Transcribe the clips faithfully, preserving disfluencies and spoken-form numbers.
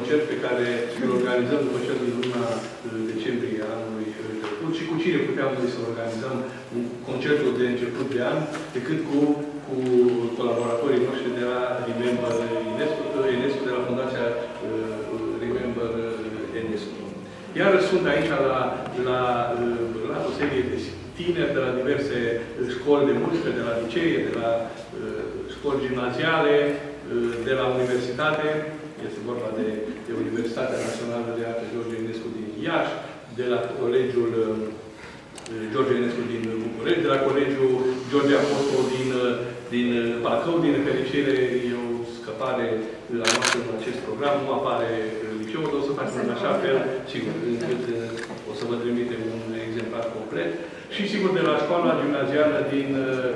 concert pe care îl organizăm după cel din luna decembrie anului trecut și cu cine puteam noi să organizăm concertul de început de an, decât cu, cu colaboratorii noștri de la Remember Enescu, Enescu de la Fundația Remember Enescu. Iar sunt aici la, la, la o serie de tineri de la diverse școli de muzică, de la licee, de la uh, școli gimnaziale, uh, de la universitate. Este vorba de, de Universitatea Națională de Arte George Enescu din Iași, de la Colegiul uh, George Enescu din București, de la Colegiul George Apostol din, uh, din Bacău. Din nefericire, e o scăpare la noastră în acest program. Nu apare liceul, dar o să facem în așa fel, sigur, încât uh, o să vă trimite un exemplar complet. Și, sigur, de la școala gimnazială din,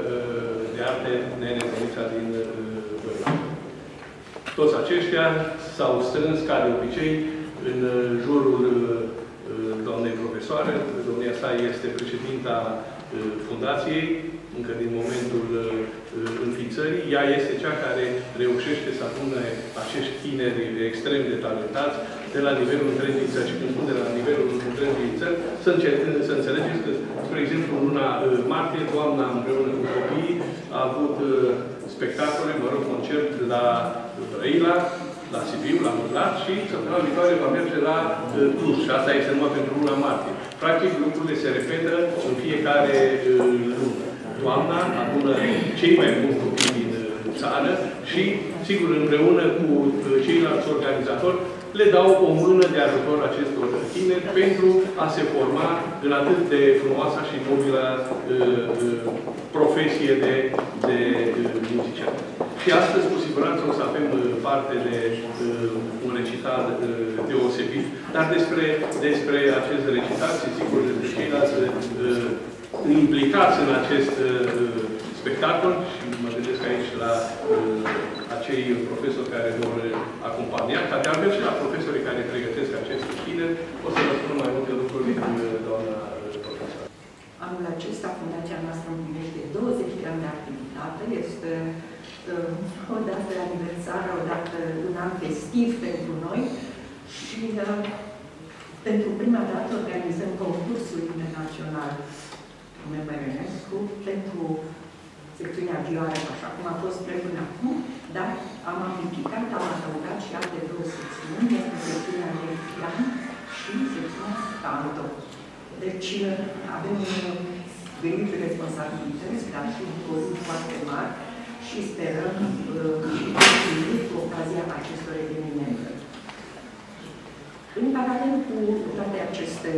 de arte Nene Zănița din Băiat. Toți aceștia s-au strâns, ca de obicei, în jurul doamnei profesoare. Domnia sa este președinta fundației, încă din momentul înființării. Ea este cea care reușește să adune acești tineri extrem de talentați de la nivelul întregii țări. Și când spun de la nivelul întregii țări, să, să înțelegeți că, spre exemplu, în luna martie, doamna împreună cu copiii a avut spectacole, mă rog, concert la Brăila, la Sibiu, la Măglat și săptămâna viitoare va merge la Cluj. Și asta este numai pentru luna martie. Practic, lucrurile se repetă în fiecare lună. Doamna adună cei mai mulți copii din țară și, sigur, împreună cu ceilalți organizatori, le dau o mână de ajutor acestor tineri pentru a se forma în atât de frumoasa și mobilă uh, uh, profesie de, de uh, muzician. Și astăzi, cu siguranță, o să avem uh, parte de uh, un recital uh, deosebit, dar despre, despre acest recital și, sigur, despre ceilalți uh, implicați în acest uh, spectacol, și mă gândesc aici la uh, acei profesori care vor acompania, ca de altfel și la profesorii care pregătesc acest tineri. O să vă spun mai multe lucruri, doamna profesor. Anul acesta, fundația noastră împlinește douăzeci de ani de activitate. Este uh, o dată de aniversare, o dată un an festiv pentru noi și uh, pentru prima dată organizăm concursul internațional Remember Enescu pentru secțiunea vioară, așa cum a fost până acum, dar am amplificat, am adăugat și alte două secțiuni, este secțiunea de pian și secțiunea canto. Deci avem venit responsabilități, dar și o zi foarte mari și sperăm și cu ocazia acestor evenimente. În paralel cu toate aceste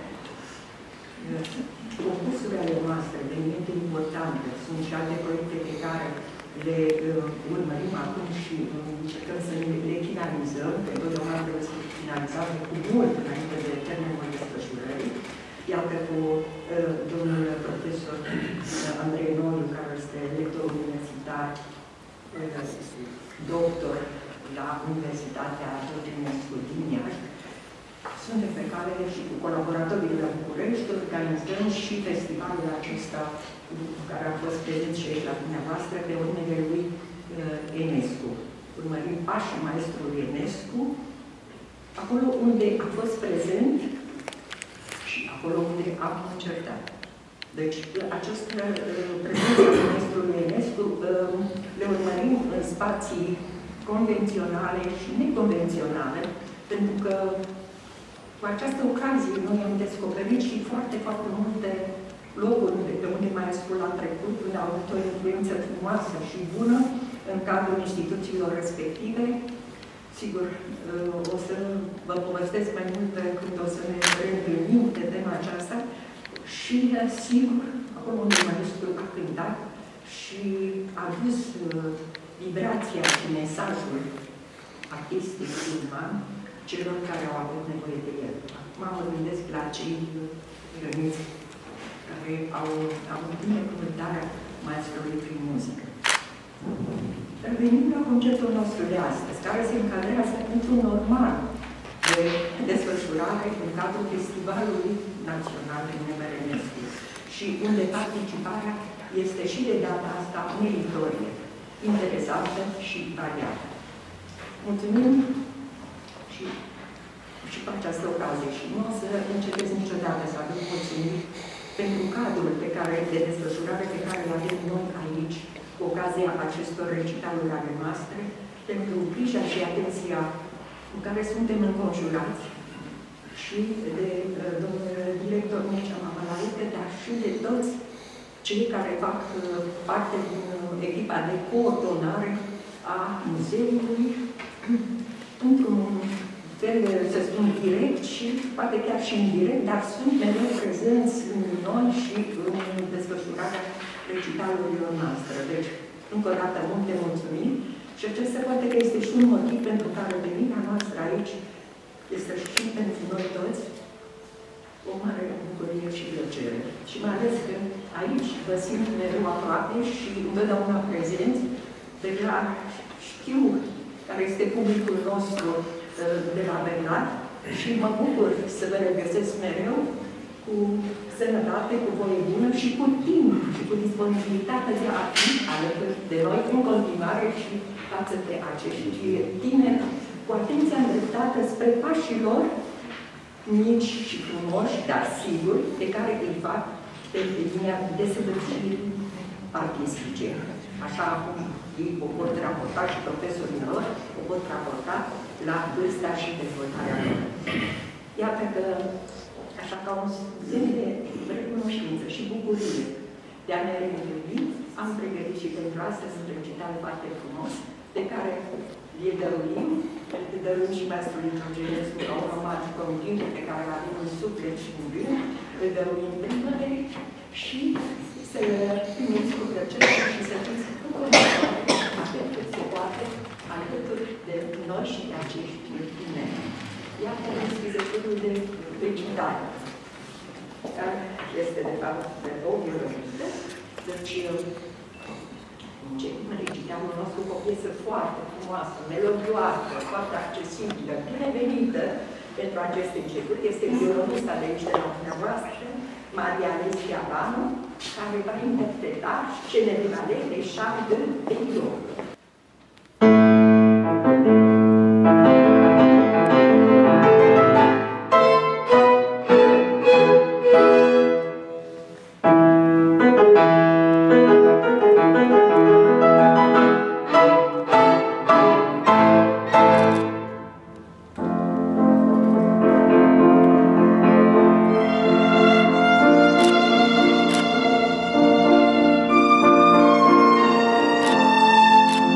concursurile ale noastre, evenimente importante, sunt și alte proiecte pe care le uh, urmărim acum și uh, încercăm să le finalizăm, pe totdeauna trebuie să finalizăm cu mult înainte de termenul desfășurării. Iată cu uh, domnul profesor uh, Andrei Noriu, care este lector universitar, uh, doctor la Universitatea George Enescu din Iași. Suntem pe care și cu colaboratorii de la București organizăm și festivalul acesta care a fost prezent și aici la dumneavoastră pe urmele lui uh, Enescu. Urmărim pașii maestrului Enescu, acolo unde a fost prezent și acolo unde a concertat. Deci, această uh, prezență a maestrului Enescu uh, le urmărim în spații convenționale și neconvenționale, pentru că cu această ocazie noi am descoperit și foarte, foarte multe locuri de unde maestrul a trecut, unde a avut o influență frumoasă și bună în cadrul instituțiilor respective. Sigur, o să vă povestesc mai multe când o să ne reîntâlnim pe tema aceasta și, sigur, acolo unde maestrul a cântat și a dus vibrația și mesajul artistic uman celor care au avut nevoie de el. Acum mă gândesc la cei răniți care au avut binecuvântarea maestrului prin muzică. Revenim la concertul nostru de astăzi, care se încadrează într-un normal de desfășurare în cadrul Festivalului Național de Remember Enescu și unde participarea este și de data asta meritorie, interesantă și variată. Mulțumim și și, și cu această ocazie. Și nu o să încetez niciodată să aduc mulțumiri pentru cadrul pe care, de desfășurare pe care îl avem noi aici, cu ocazia acestor recitaluri ale noastre, pentru grija și atenția cu care suntem înconjurați și de uh, domnul director Mircea Mamalaite, dar și de toți cei care fac uh, parte din uh, echipa de coordonare a muzeului, într-un fel, să spun, direct și poate chiar și indirect, dar sunt mereu prezenți în noi și în desfășurarea recitalurilor noastre. Deci, încă o dată, multe mulțumiri și acesta poate că este și un motiv pentru care venirea noastră aici este și pentru noi toți o mare bucurie și plăcere. Și mai ales că aici vă simt mereu aproape și întotdeauna prezenți. Deja știu care este publicul nostru de la Bernat și mă bucur să vă regăsesc mereu cu sănătate, cu voie bună și cu timp și cu disponibilitate de a fi alături de noi în continuare și față de acești tineri cu atenția îndreptată spre pașii lor mici și frumoși, dar siguri, pe care îi fac pe linia desăvârșirii artistice. Așa cum ei o pot raporta și profesorii lor o pot raporta la vârsta și dezvoltarea lor. Iată că, așa ca un semn de recunoștință și bucurie de a ne reîntâlni, am pregătit și pentru astăzi un recital foarte frumos, pe care îl dăruim, îl dăruim și maestrului Georgescu ca un roman continuu pe care îl avem în suflet și în gând, îl dăruim primării și să primiți cu plăcere și să fiți în continuare atât cât se poate alături de noi și de acești tineri. Iată deschizătorul de recital, care este de fapt de o violonită. Deci, începem recitalul nostru cu o piesă foarte frumoasă, melodioasă, foarte accesibilă, binevenită pentru acest început. Este violonista de aici de la dumneavoastră, Maria Alessia Banu, care va interpreta celebrele de Charles de Peillot. Thank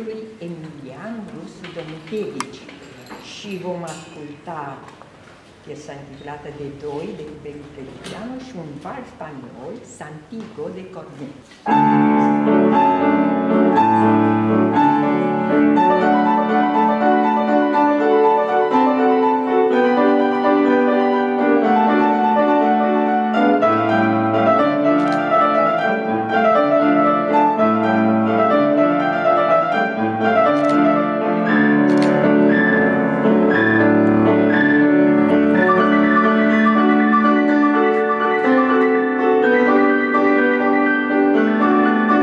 lui Emilian Rusu Domuchevici și vom asculta piesa intitulată De doi, de Tiberiu Feliciano, și un vals spaniol, Santiago de Cornet. Thank you.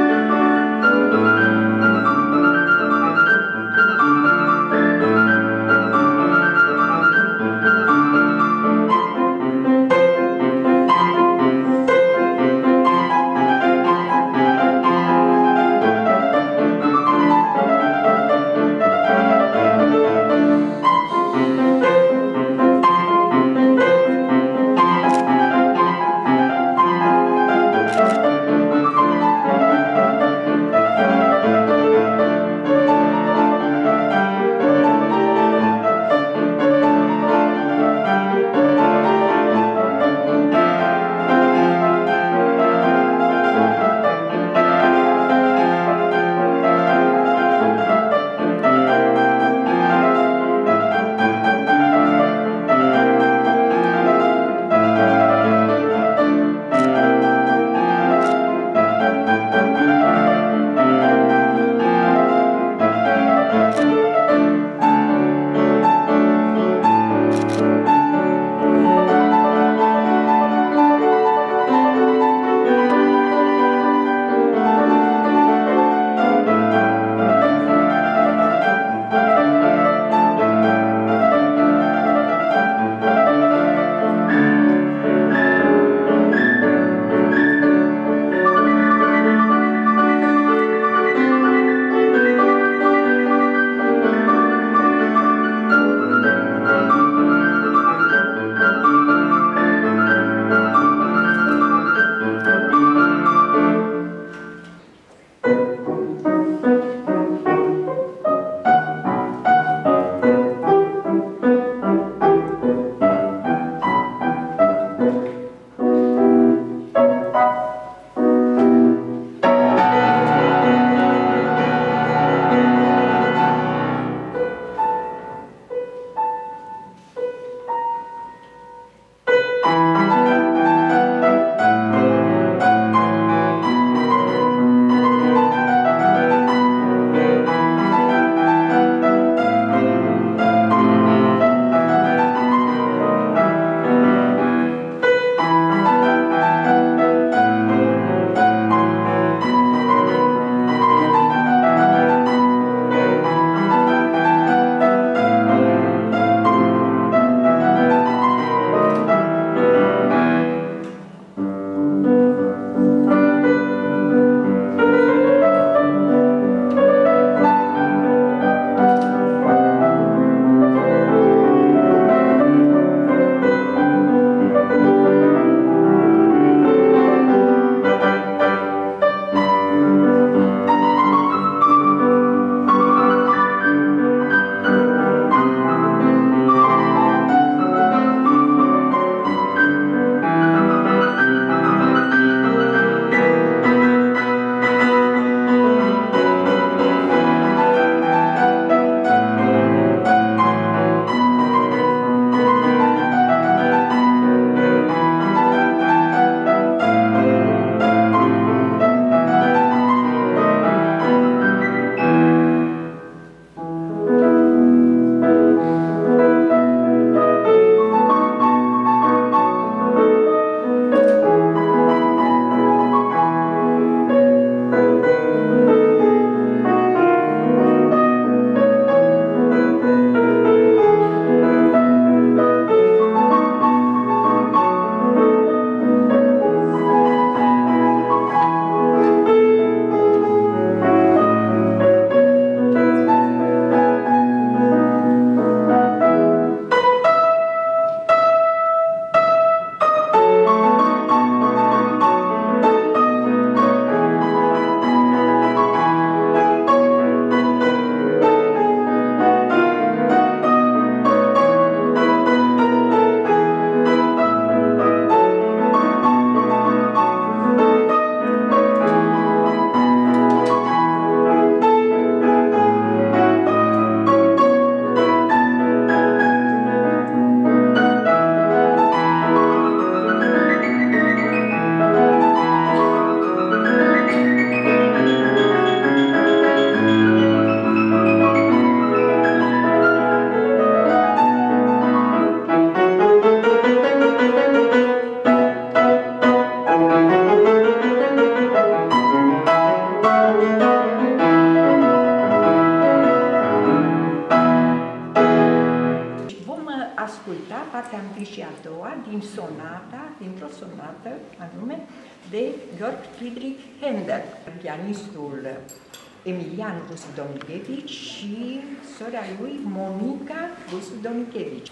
asculta partea întâi și a doua din sonata, dintr-o sonată anume, de Georg Friedrich Händel, pianistul Emilian Rusu Donichevici și sora lui Monica Rusu Donichevici.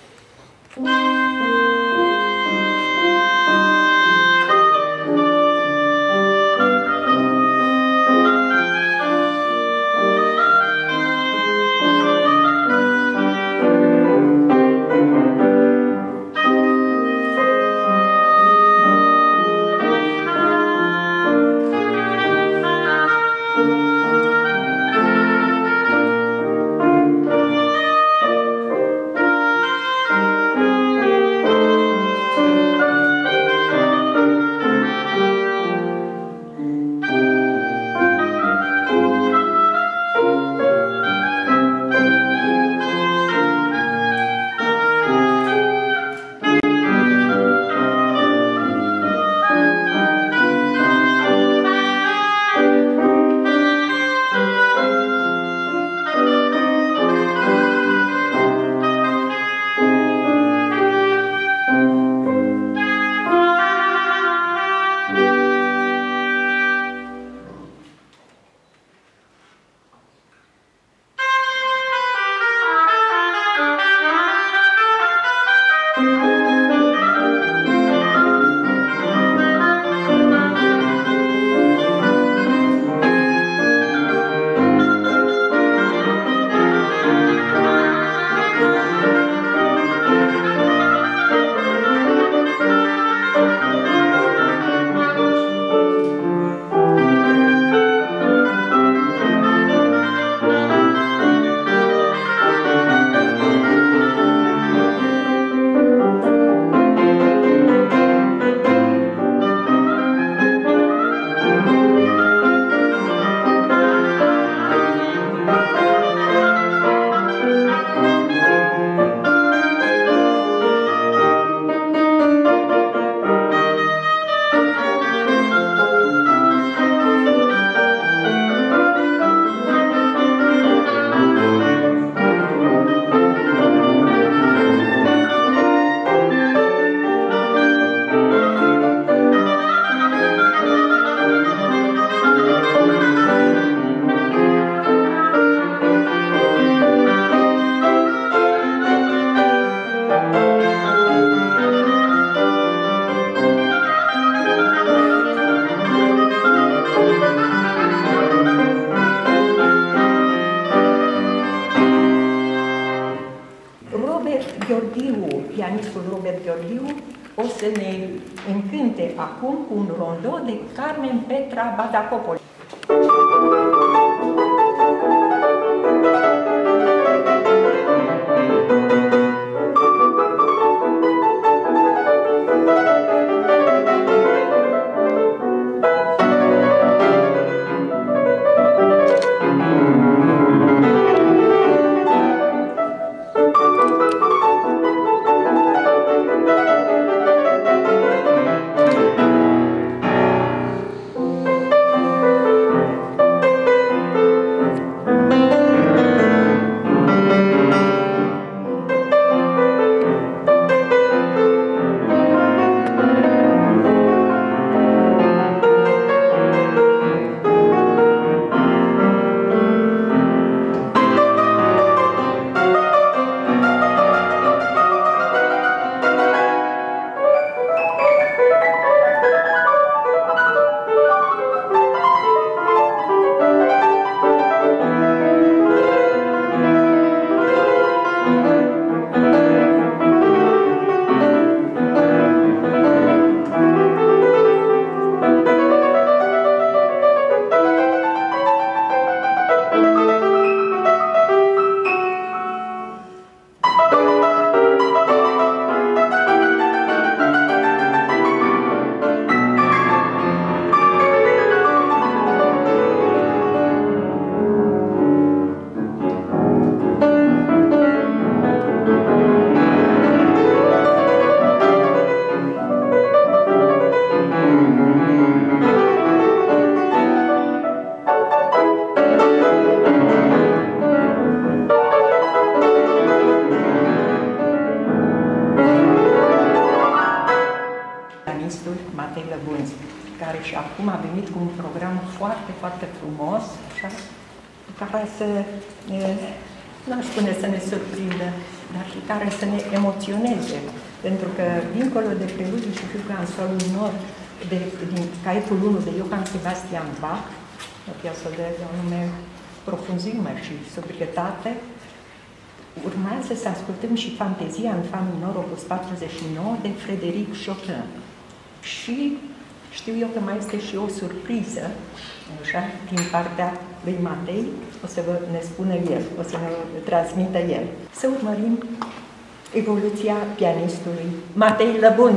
Pianistul Robert Gheorghiu o să ne încânte acum cu un rondo de Carmen Petra Badacopoli. Thank you. și acum a venit cu un program foarte, foarte frumos, așa, care să, n-aș spune să ne surprindă, dar și care să ne emoționeze. Pentru că, dincolo de preludii și Fuga în solul nord, de, din caietul unu de Johann Sebastian Bach, o piesă de anume profunzime și sobrietate, urmează să ascultăm și Fantezia în fa minor, opus patruzeci și nouă, de Frédéric Chopin. Și știu eu că mai este și o surpriză, așa, din partea lui Matei, o să vă ne spună el, o să ne transmită el. Să urmărim evoluția pianistului Matei Lăbunț.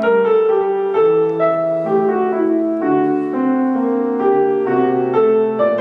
Thank you.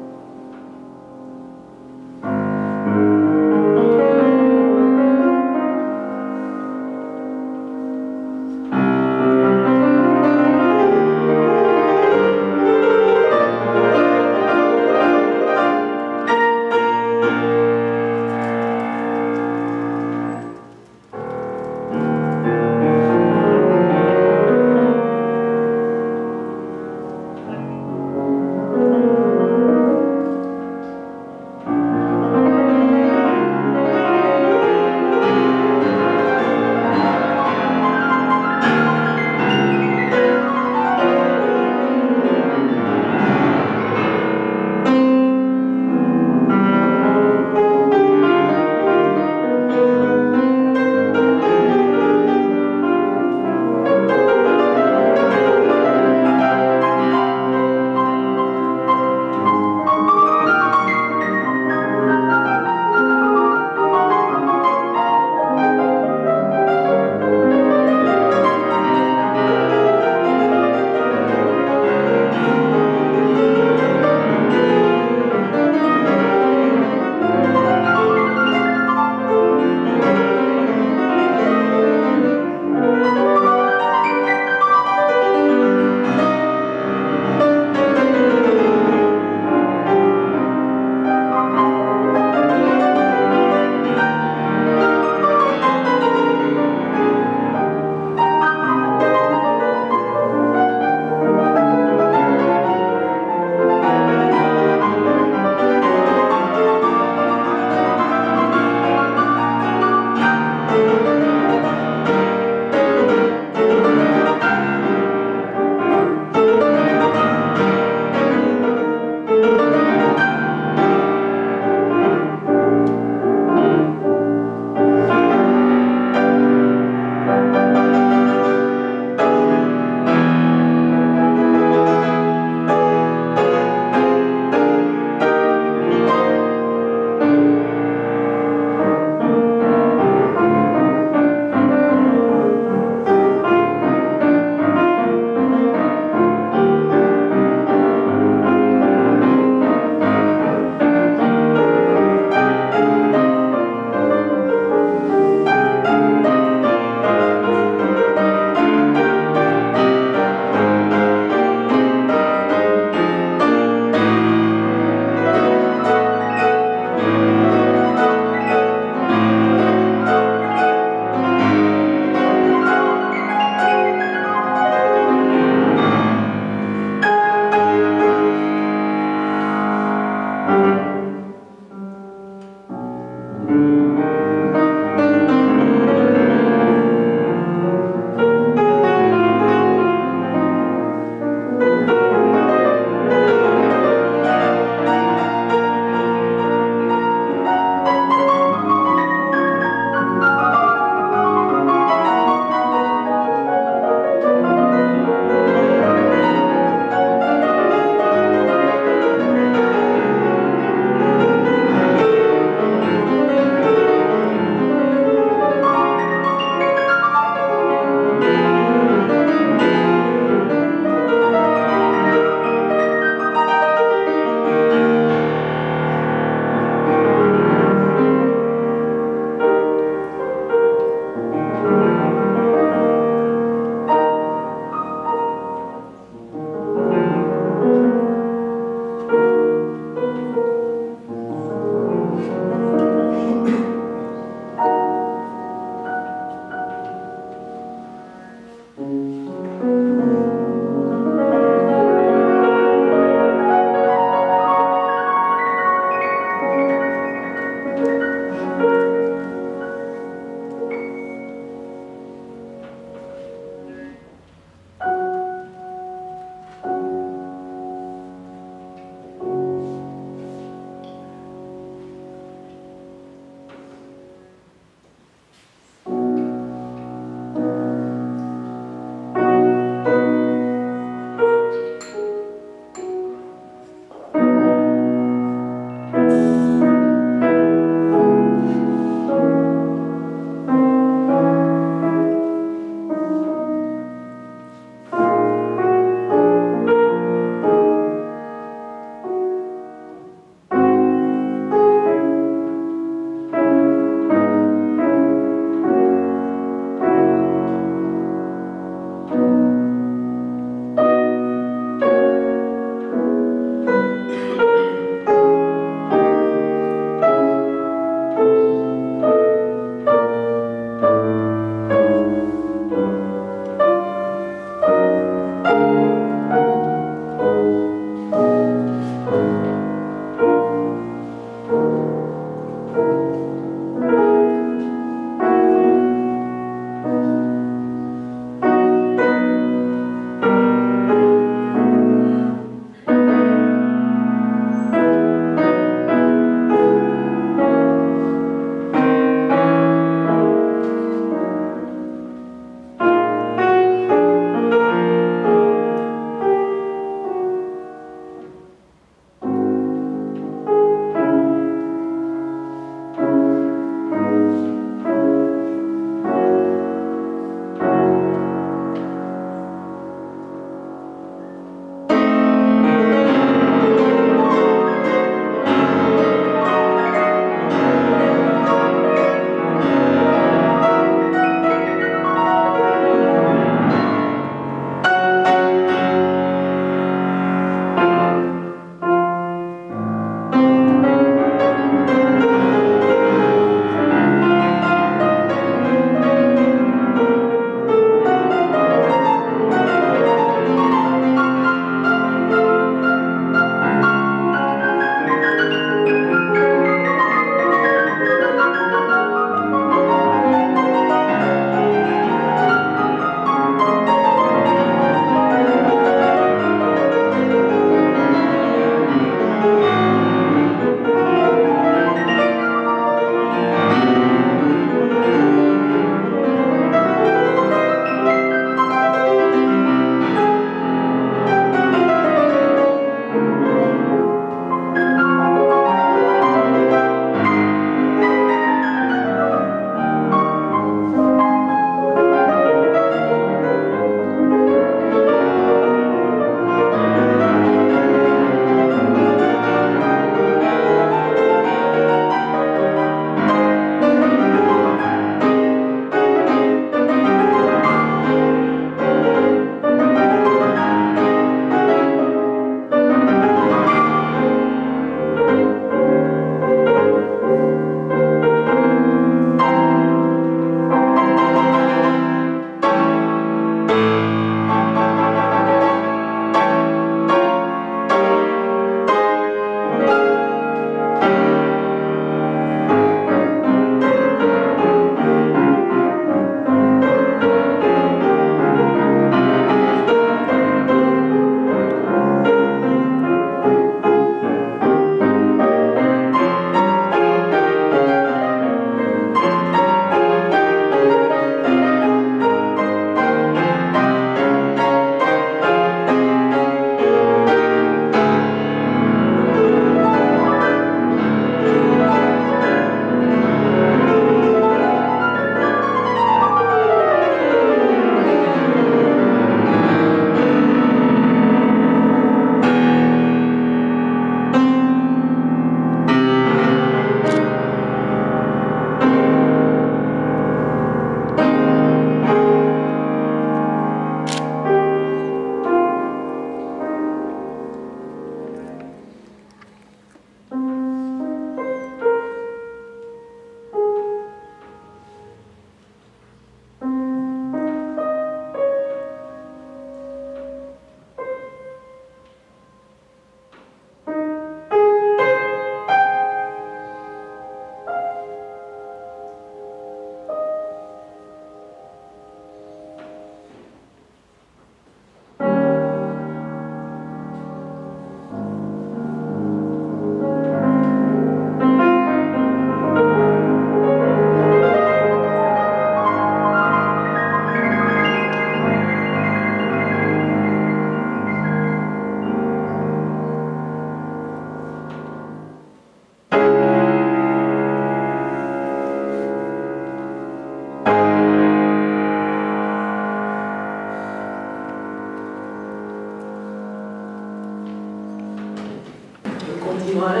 continuare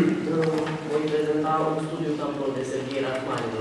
voi prezenta un studiu tampon de servire a marilor.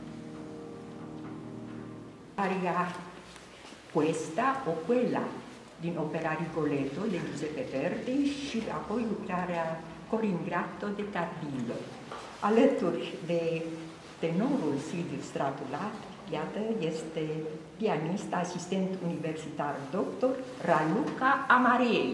aria questa o quella, din opera Rigoletto de Giuseppe Verdi și apoi lucrarea Coringratto de Tardio. Alături de tenorul Silviu Stratulat, iată, este pianist, asistent universitar doctor Raluca Amarei.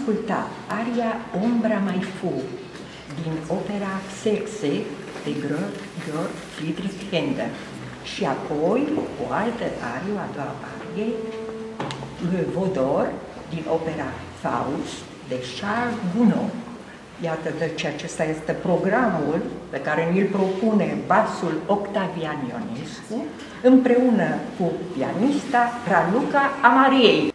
asculta aria Ombra mai fu din opera Sexe de Georg Friedrich Händel și apoi o altă arie, a doua arie, Le Vaudor din opera Faust de Charles Gounod. Iată, deci acesta este programul pe care ni-l propune basul Octavian Ionescu împreună cu pianista Raluca Amariei.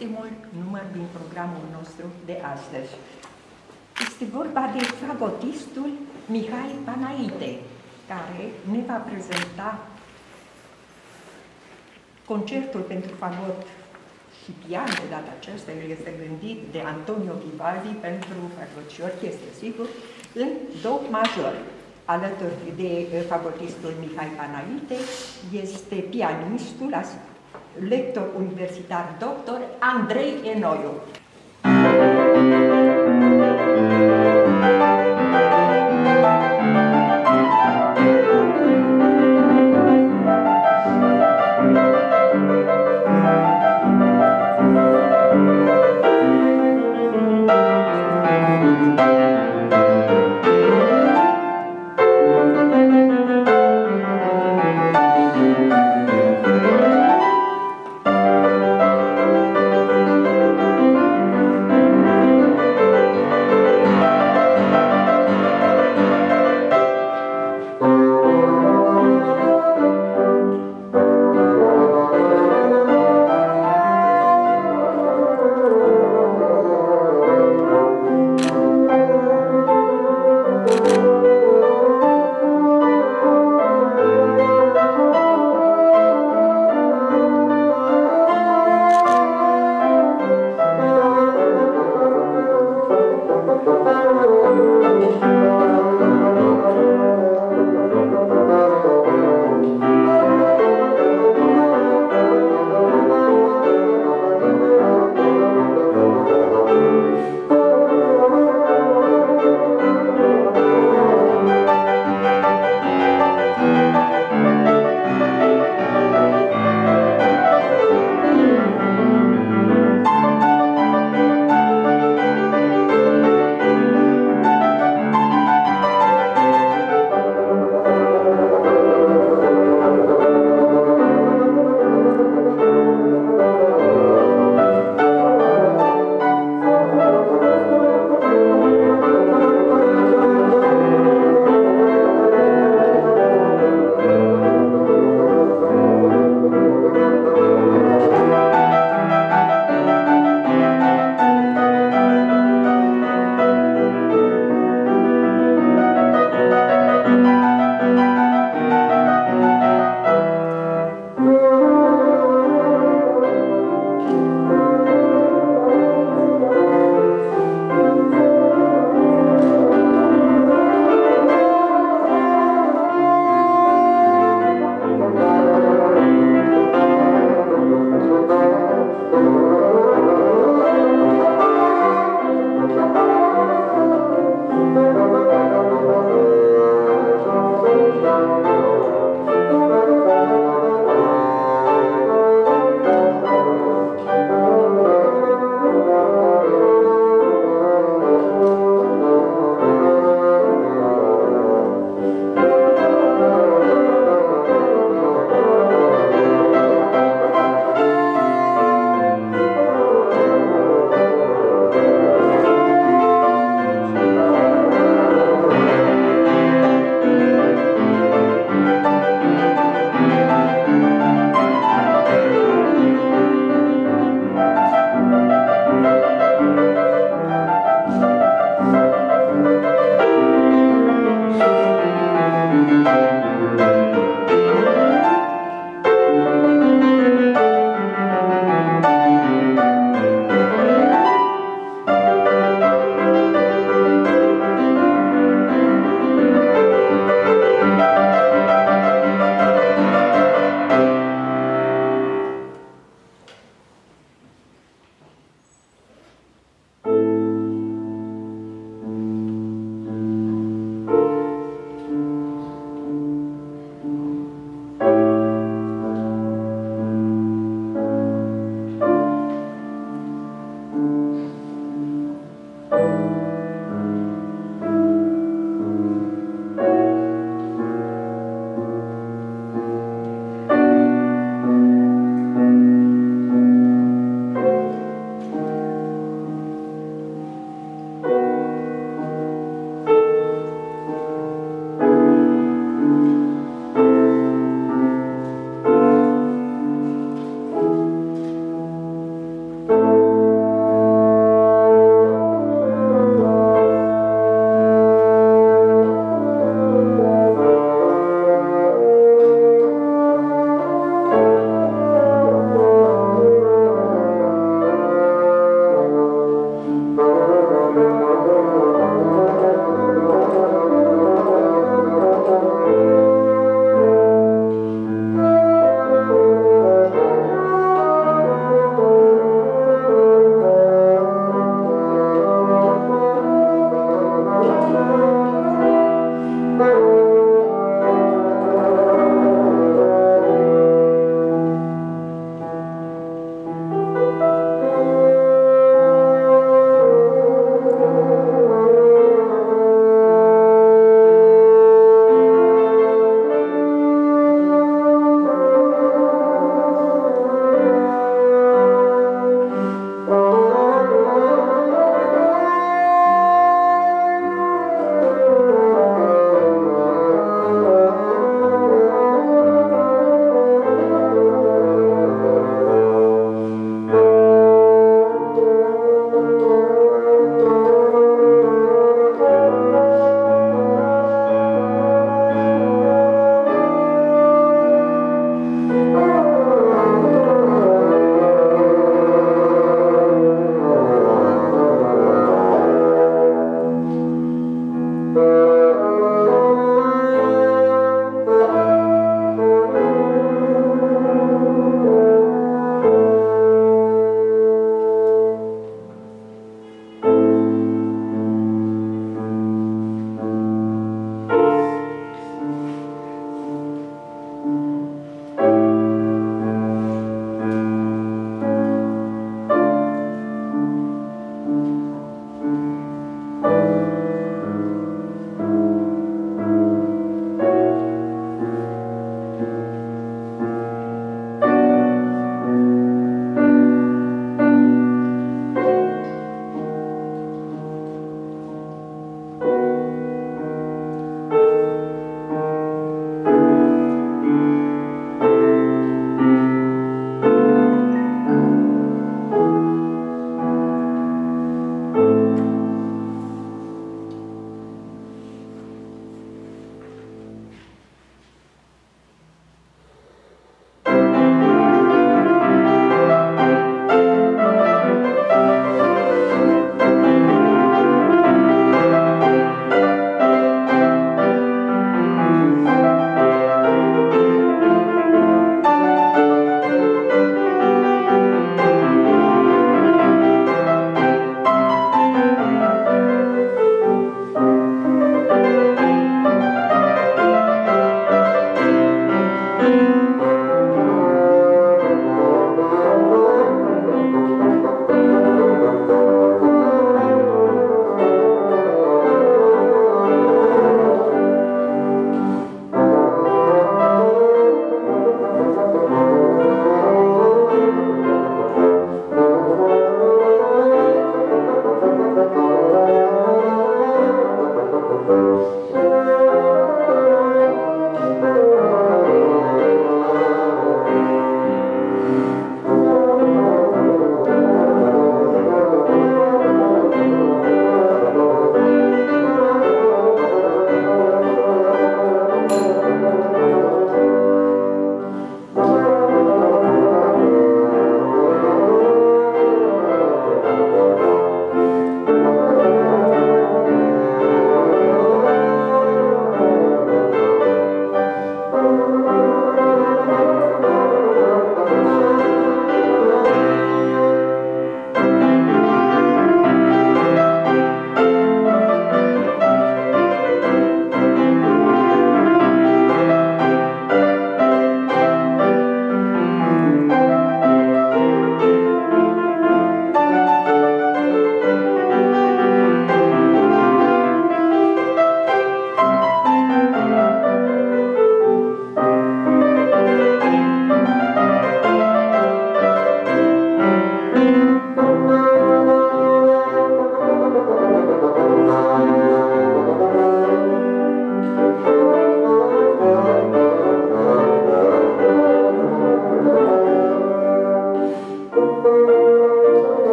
ultimul număr din programul nostru de astăzi. Este vorba de fagotistul Mihai Panaite, care ne va prezenta concertul pentru fagot și pian. De data aceasta, el este gândit de Antonio Vivaldi pentru fagot și orchestră, sigur, în do major. Alături de fagotistul Mihai Panaite este pianistul, lector universitar doctor Andrei Enoiu.